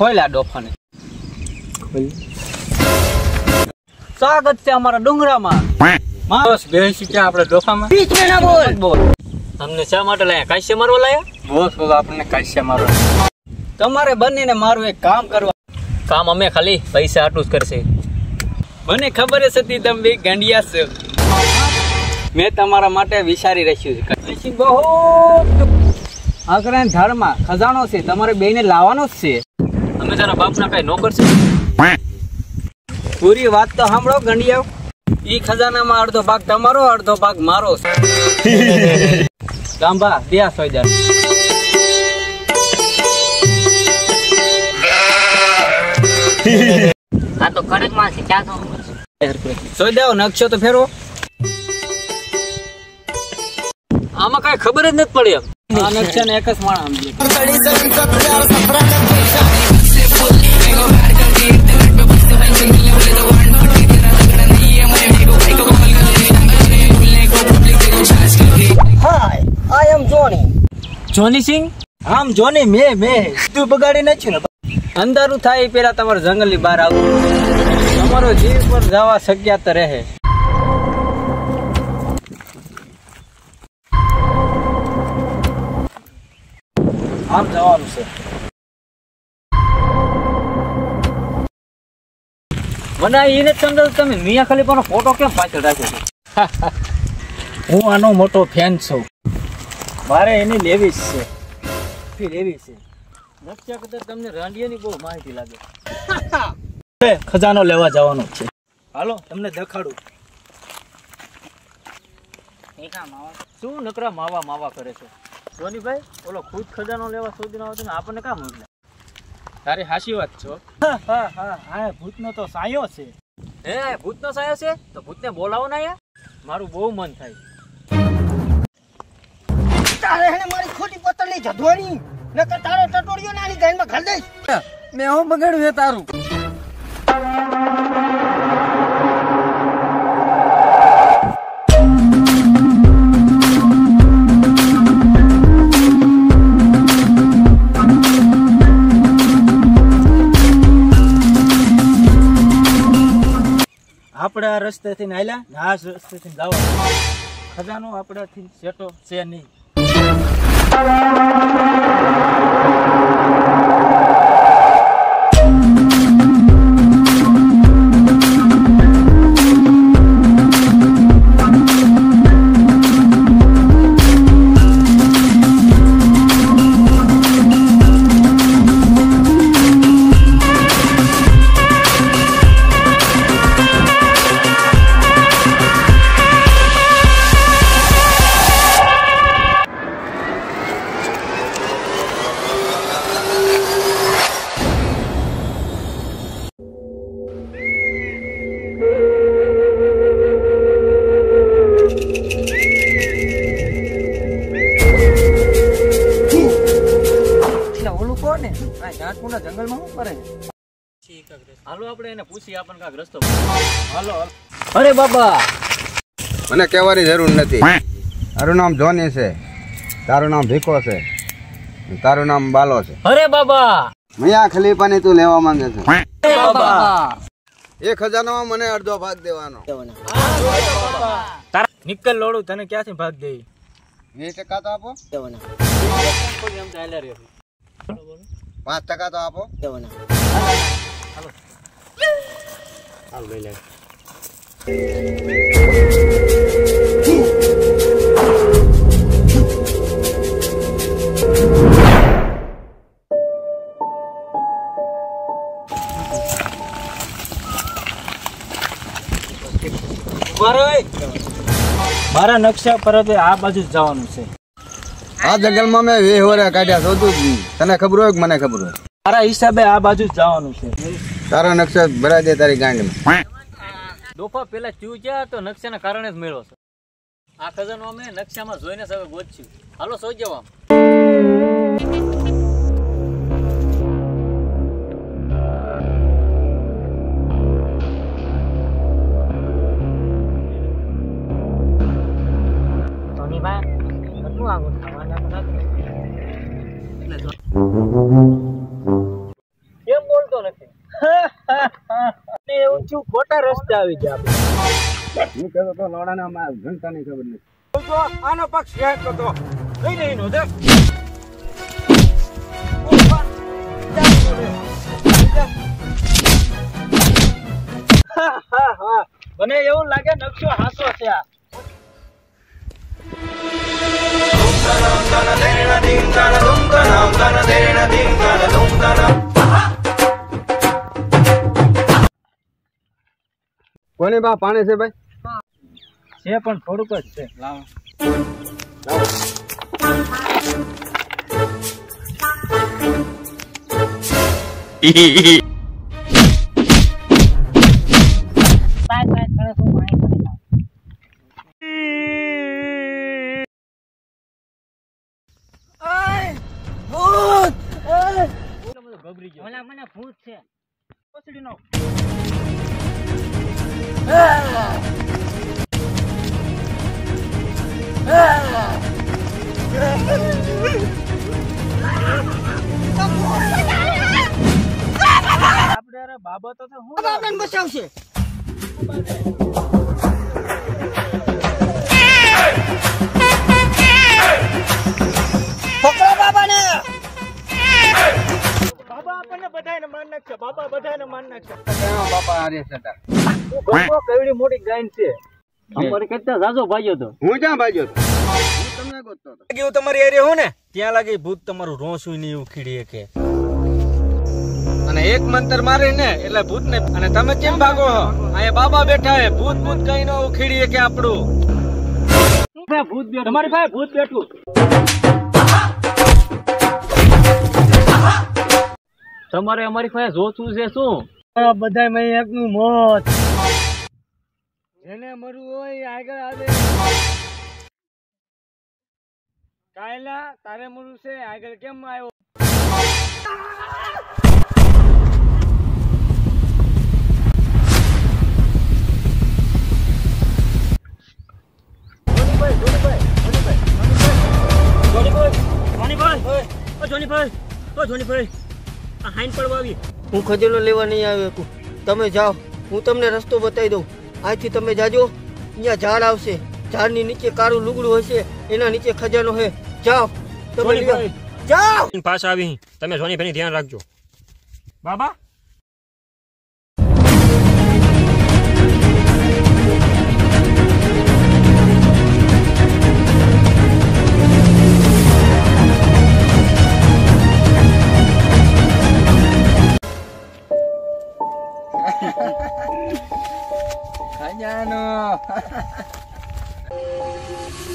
ખોલ્યા ડોફાને. સ્વાગત છે અમારા ડુંગરામાં. બસ બેસી ક્યાં આપણે ડોફામાં. બીચ મે ના બોલ. અમને શા માટે લાયા? કાશ્ય મારવા લાયા? બોસ આપણને કાશ્યા મારવા. તમારે બંનેને મારું એક કામ કરવા. કામ અમે ખાલી પૈસા આટલું જ કરશે. મને ખબર જ હતી તમે બે ગાંડિયા છો. મેં તમારા માટે વિચારી રાખ્યું છે. બહુ આગ્રહ ધારમાં ખજાનો છે, તમારે બેને લાવવાનો જ છે. અમે તારા બાપના કઈ નોકર છે? પૂરી વાત તો સાંભળો ગંડિયા. ઈ ખજાનામાં અડધો ભાગ તમારો, અડધો ભાગ મારો છે. ગાંભા ત્યાં સોયદાર. આ તો કડક માં છે, ક્યાં તો સોયદાવ નકશો તો ફેરવો. આમાં કઈ ખબર જ નથી પડી. આ નકશા ને એક જ માણસ સમજે. જોની સિંહ? આમ જોની મેં તું બગાડી નાખ્યું ને. અંધારું થાય પેલા તમારે જંગલ ની બહાર આવવું. તમારો જીવ પર જવા શક્યતા રહે. આમ જવાનું છે. મને એને જ સમજાવું તમે મિયા ખલીફાનો ફોટો કેમ પાછળ રાખ્યો છે? હું આનો મોટો ફેન છું. મારે એની લેવી જ છે. લેવી છે. નકશા કરતા તમને રાંડિયાની બહુ માહિતી લાગે. ખજાનો લેવા જવાનો છે. હાલો તમને દેખાડું. શું નકરા માવા માવા કરે છે જોનીભાઈ? ઓલો ખુદ ખજાનો લેવા શોધી ના આવતો ને આપણને કામ મોકલે? તારી હાચી વાત છો. હા ભૂતનો તો સાયો છે. હે ભૂતનો સાયો છે? તો ભૂતને બોલાવો ને અહીંયા. મારું બહુ મન થાય. તારે હેને મારી ખોટી પતળની જધોણી નકર તારો ટટોડિયો નાની ગાયમાં ઘાલ દઈશ. મેં હું બગાડ્યું છે તારું. આપણે આ રસ્તેથી આયલા ને આ રસ્તેથી જવા. ખજાનો આપણાથી સેટો છે નહીં. જંગલમાં શું કરે? હાલો આપણે એને પૂછી આપણને કાંઈક રસ્તો. હાલો. અરે બાબા, મને કહેવાની જરૂર નથી. તારું નામ જોની છે, તારું નામ ભીખો છે, તારું નામ બાલો છે. અરે બાબા, મિયા ખલીફાની તું લેવા માંગે છે. અરે બાબા, એ ખજાનામાં મને અડધો ભાગ દેવાનો. તારા નિકલ લોડું તને ક્યાંથી ભાગ દે? 20% તો આપો. 5% તો આપો. હાલ લઈ લે. મારા નકશા પર આ બાજુ જ જવાનું છે. આ જંગલમાં મેં 20 વર્ષ કાઢ્યા શોધું જ નહીં. તને ખબર હોય કે મને ખબર હોય? તારા હિસાબે આ બાજુ જ જવાનું છે. તારા નકશા ભરાઈ દે તારી ગાંડમાં. દોફા પેલા ચૂ ગયા તો નકશાના કારણે જ મેળવો છે. આ ખજાનો અમે નકશામાં જોઈને સવે ગોતશું. હાલો સોઈ જાવ આમ. છું ખોટા રસ્તે આવી ગયા હું કહેતો તો લોડાને આમાં ઘંટાની ખબર નથી. તો આનો પક્ષ શેક હતો કઈ નહીં નો દે મને એવું લાગે નકશો હાસો છે આ કોની બા પાણી છે ભાઈ? છે પણ થોડુંક જ છે લાવો ગભરી ગયો ઓલા મને ભૂત છે પછડી નો આપણે અરે બાબા તો હું બાબાને બચાવશે પકડો બાબાને બાબા આપણને બધાને માર નાખશે બાબા બધાને માર નાખશે ક્યાં બાપા હારે છે તાર? ગોપો કેવડી મોટી ગાયન છે અમારે કેટલા જાજો ભાગ્યો તો હું ક્યાં ભાગ્યો હતો? હું તમને ગોતતો હતો. લાગી હું તમારી એરિયા હું ને ત્યાં લાગી ભૂત તમારું રોસું નહીં ઉખીડી કે અને એક મંતર મારે ને એટલે ભૂત ને અને તમે કેમ ભાગો છો અહીંયા બાબા બેઠા હે ભૂત ભૂત કઈ નો ઉખીડી કે આપણું ભૂત બેઠું તમારી પાસે ભૂત બેઠું તમારે અમારી પાસે જોતું છે શું? બધા મેં એકનું મોત જેને મરવું હોય આગળ આવે કાયલા તારે મરવું છે આગળ કેમ આવ્યો હું ખજેલો લેવા નહીં આવ્યો તમે જાઓ હું તમને રસ્તો બતાવી દઉં આજથી તમે જાજો અહીંયા ઝાડ આવશે ઝાડની નીચે કાળું લુગડું હશે એના નીચે ખજાનો હે જાઓ તમે જાઓ પાછા આવી તમે સોની ભાઈ ધ્યાન રાખજો બાબા ખજાનો